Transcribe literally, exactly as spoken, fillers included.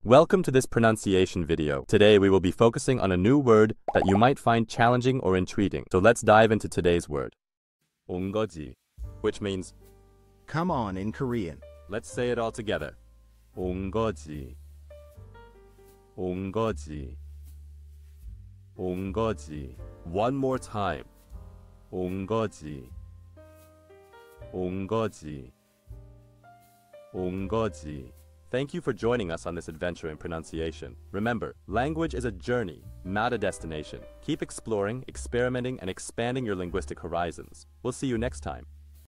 Welcome to this pronunciation video. Today we will be focusing on a new word that you might find challenging or intriguing. So let's dive into today's word. ongeoji, which means Come on in Korean. let's say it all together. ongeoji. ongeoji. ongeoji. One more time. ongeoji. ongeoji. ongeoji. Thank you for joining us on this adventure in pronunciation. Remember, language is a journey, not a destination. Keep exploring, experimenting, and expanding your linguistic horizons. We'll see you next time.